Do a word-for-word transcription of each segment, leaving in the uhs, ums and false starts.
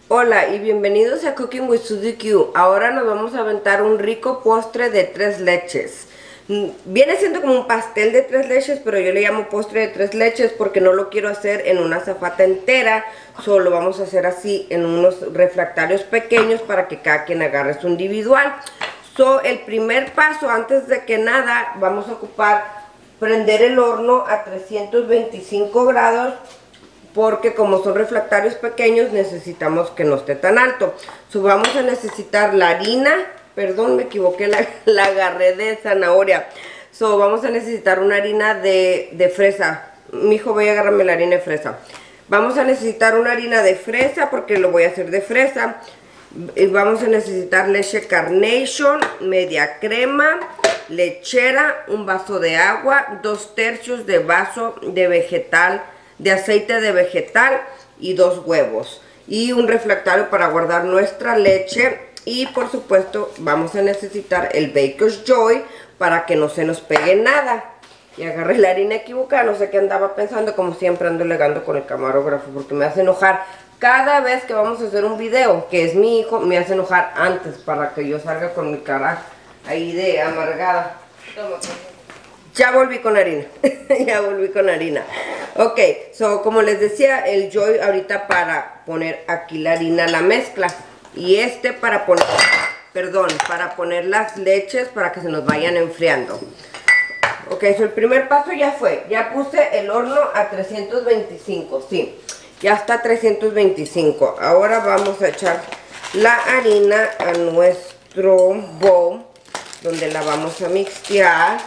Hola y bienvenidos a Cooking with Suzy Q. Ahora nos vamos a aventar un rico postre de tres leches. Viene siendo como un pastel de tres leches, pero yo le llamo postre de tres leches porque no lo quiero hacer en una azafata entera. Solo vamos a hacer así en unos refractarios pequeños para que cada quien agarre su individual. So, el primer paso, antes de que nada, vamos a ocupar prender el horno a trescientos veinticinco grados. Porque como son refractarios pequeños necesitamos que no esté tan alto. So, vamos a necesitar la harina. Perdón, me equivoqué, la, la agarré de zanahoria. So, vamos a necesitar una harina de, de fresa. Mi hijo, voy a agarrarme la harina de fresa. Vamos a necesitar una harina de fresa porque lo voy a hacer de fresa. Y vamos a necesitar leche Carnation, media crema, lechera, un vaso de agua, dos tercios de vaso de vegetal, de aceite de vegetal y dos huevos. Y un refractario para guardar nuestra leche. Y por supuesto vamos a necesitar el Baker's Joy para que no se nos pegue nada. Y agarré la harina equivocada, no sé qué andaba pensando, como siempre ando legando con el camarógrafo porque me hace enojar. Cada vez que vamos a hacer un video, que es mi hijo, me hace enojar antes para que yo salga con mi cara ahí de amargada. Toma. Ya volví con harina, ya volví con harina. Ok, so como les decía, el Joy ahorita para poner aquí la harina a la mezcla. Y este para poner, perdón, para poner las leches para que se nos vayan enfriando. Ok, so el primer paso ya fue. Ya puse el horno a trescientos veinticinco, sí. Ya está a trescientos veinticinco. Ahora vamos a echar la harina a nuestro bowl, donde la vamos a mixtear.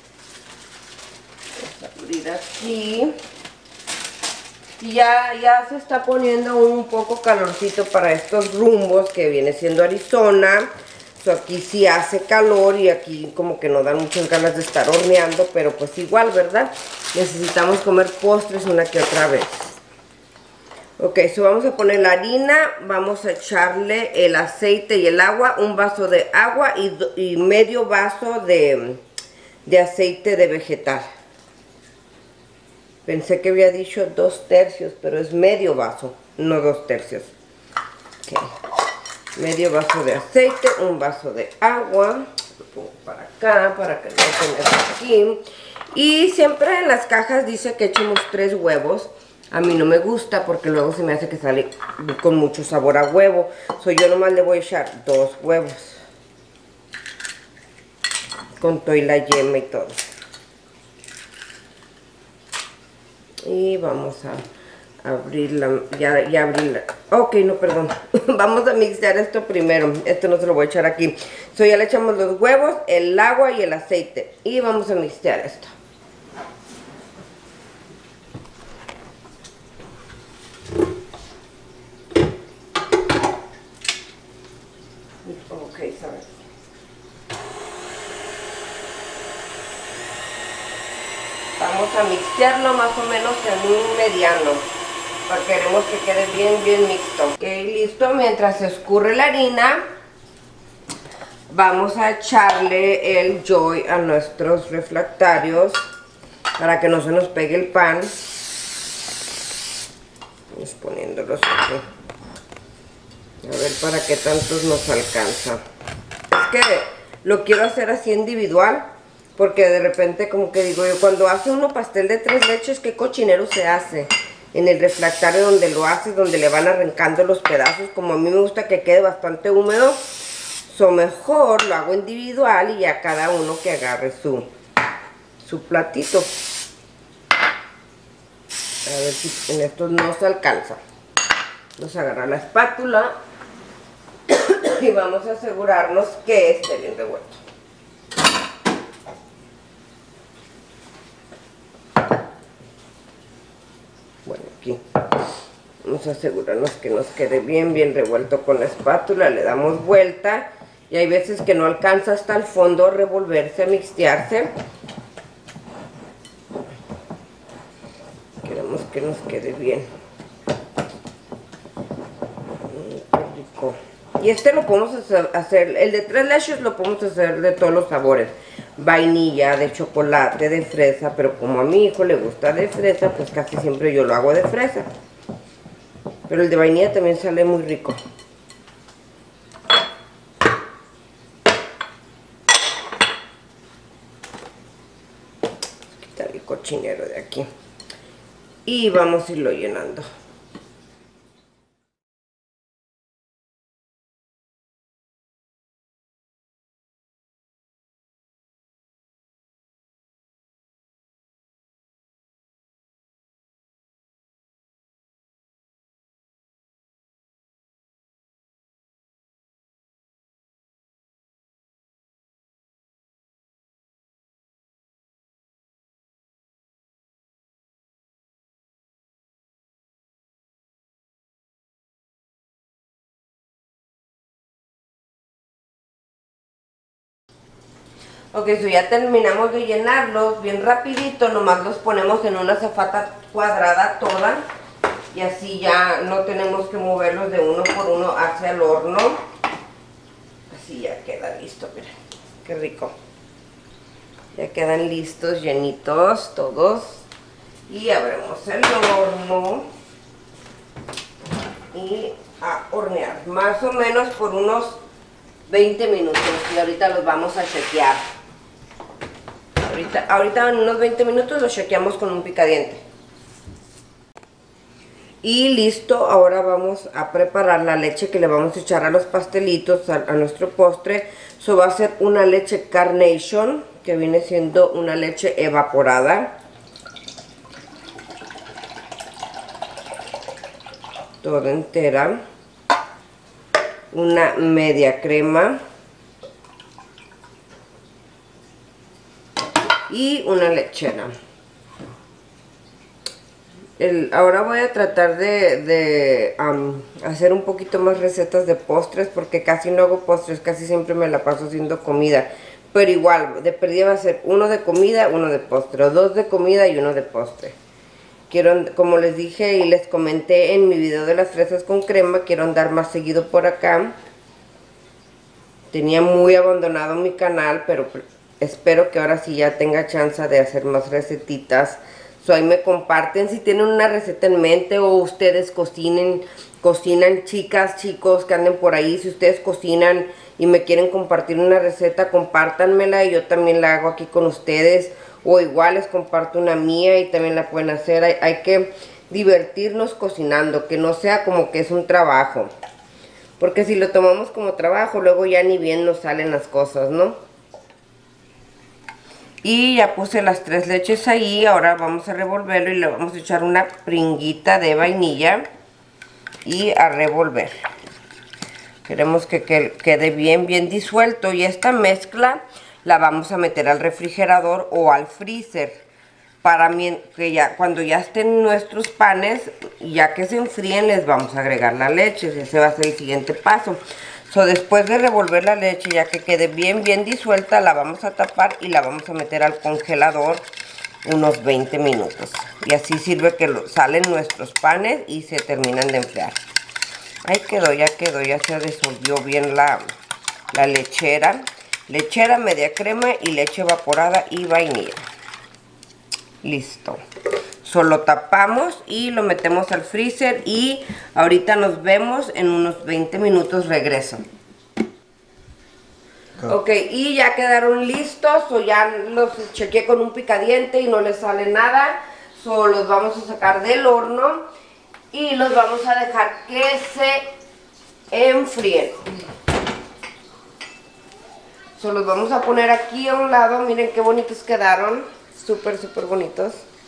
Vamos a abrir aquí. Y ya, ya se está poniendo un poco calorcito para estos rumbos que viene siendo Arizona. So, aquí sí hace calor y aquí como que no dan muchas ganas de estar horneando, pero pues igual, ¿verdad? Necesitamos comer postres una que otra vez. Ok, so vamos a poner la harina, vamos a echarle el aceite y el agua, un vaso de agua y, y medio vaso de, de aceite de vegetal. Pensé que había dicho dos tercios, pero es medio vaso, no dos tercios. Okay. Medio vaso de aceite, un vaso de agua. Lo pongo para acá, para que no tenga aquí. Y siempre en las cajas dice que echemos tres huevos. A mí no me gusta porque luego se me hace que sale con mucho sabor a huevo. So, yo nomás le voy a echar dos huevos. Con toda la yema y todo. Y vamos a abrirla, ya, ya abrirla. Ok, no, perdón. Vamos a mixear esto primero. Esto no se lo voy a echar aquí. So, ya le echamos los huevos, el agua y el aceite. Y vamos a mixear esto. Ok, sabes. Vamos a mixtearlo más o menos en un mediano, porque queremos que quede bien, bien mixto. Ok, listo. Mientras se escurre la harina, vamos a echarle el Joy a nuestros refractarios para que no se nos pegue el pan. Vamos poniéndolos aquí. A ver para qué tantos nos alcanza. Es que lo quiero hacer así individual. Porque de repente como que digo yo, cuando hace uno pastel de tres leches, ¿qué cochinero se hace? En el refractario donde lo haces, donde le van arrancando los pedazos. Como a mí me gusta que quede bastante húmedo, so mejor lo hago individual y ya cada uno que agarre su, su platito. A ver si en estos no se alcanza. Vamos a agarrar la espátula y vamos a asegurarnos que esté bien revuelto. Bueno, aquí vamos a asegurarnos que nos quede bien, bien revuelto con la espátula. Le damos vuelta y hay veces que no alcanza hasta el fondo a revolverse, a mixtearse. Queremos que nos quede bien. Qué rico. Y este lo podemos hacer, el de tres leches lo podemos hacer de todos los sabores. Vainilla, de chocolate, de fresa, pero como a mi hijo le gusta de fresa, pues casi siempre yo lo hago de fresa. Pero el de vainilla también sale muy rico. Quitar el cochinero de aquí. Y vamos a irlo llenando. Ok, so ya terminamos de llenarlos bien rapidito, nomás los ponemos en una azafata cuadrada toda y así ya no tenemos que moverlos de uno por uno hacia el horno. Así ya queda listo, miren, qué rico. Ya quedan listos, llenitos todos. Y abrimos el horno y a hornear, más o menos por unos veinte minutos y ahorita los vamos a chequear. Ahorita, ahorita en unos veinte minutos lo chequeamos con un picadiente. Y listo, ahora vamos a preparar la leche que le vamos a echar a los pastelitos, a, a nuestro postre. Eso va a ser una leche Carnation, que viene siendo una leche evaporada. Toda entera. Una media crema. Y una lechera. El, ahora voy a tratar de, de um, hacer un poquito más recetas de postres, porque casi no hago postres, casi siempre me la paso haciendo comida. Pero igual, de perdida va a ser uno de comida, uno de postre, o dos de comida y uno de postre. Quiero, como les dije y les comenté en mi video de las fresas con crema, quiero andar más seguido por acá. Tenía muy abandonado mi canal, pero espero que ahora sí ya tenga chance de hacer más recetitas. So, ahí me comparten si tienen una receta en mente o ustedes cocinen, cocinan, chicas, chicos que anden por ahí. Si ustedes cocinan y me quieren compartir una receta, compártanmela y yo también la hago aquí con ustedes. O igual les comparto una mía y también la pueden hacer. Hay, hay que divertirnos cocinando, que no sea como que es un trabajo. Porque si lo tomamos como trabajo, luego ya ni bien nos salen las cosas, ¿no? Y ya puse las tres leches ahí. Ahora vamos a revolverlo y le vamos a echar una pringuita de vainilla. Y a revolver. Queremos que quede bien, bien disuelto. Y esta mezcla la vamos a meter al refrigerador o al freezer. Para mí, que ya cuando ya estén nuestros panes, ya que se enfríen, les vamos a agregar la leche. Ese va a ser el siguiente paso. So, después de revolver la leche, ya que quede bien, bien disuelta, la vamos a tapar y la vamos a meter al congelador unos veinte minutos. Y así sirve que lo, salen nuestros panes y se terminan de enfriar. Ahí quedó, ya quedó, ya se disolvió bien la, la lechera. Lechera, media crema y leche evaporada y vainilla. Listo. Solo tapamos y lo metemos al freezer y ahorita nos vemos en unos veinte minutos, regreso. Ok, y ya quedaron listos, o ya los chequeé con un picadiente y no les sale nada. Solo los vamos a sacar del horno y los vamos a dejar que se enfríen. Solo los vamos a poner aquí a un lado, miren qué bonitos quedaron, súper, súper bonitos.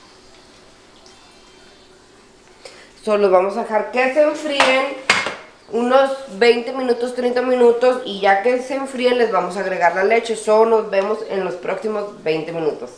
Solo vamos a dejar que se enfríen unos veinte minutos, treinta minutos y ya que se enfríen les vamos a agregar la leche. Solo nos vemos en los próximos veinte minutos.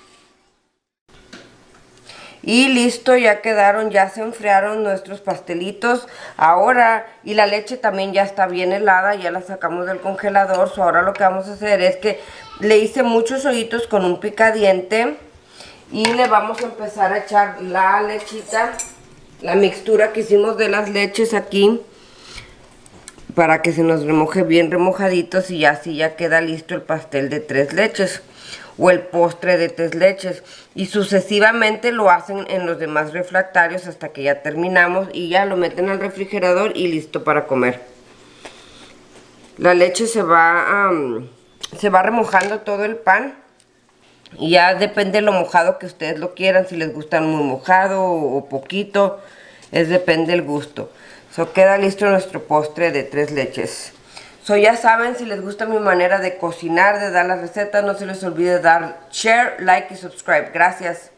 Y listo, ya quedaron, ya se enfriaron nuestros pastelitos. Ahora, y la leche también ya está bien helada, ya la sacamos del congelador. So, ahora lo que vamos a hacer es que le hice muchos hoyitos con un picadiente y le vamos a empezar a echar la lechita. La mixtura que hicimos de las leches aquí para que se nos remoje bien remojaditos y ya así ya queda listo el pastel de tres leches. o el postre de tres leches, y sucesivamente lo hacen en los demás refractarios hasta que ya terminamos y ya lo meten al refrigerador y listo para comer. La leche se va um, se va remojando todo el pan y ya depende de lo mojado que ustedes lo quieran, si les gusta muy mojado o, o poquito, es depende del gusto. So, queda listo nuestro postre de tres leches. So, ya saben, si les gusta mi manera de cocinar, de dar las recetas, no se les olvide dar share, like y subscribe. Gracias.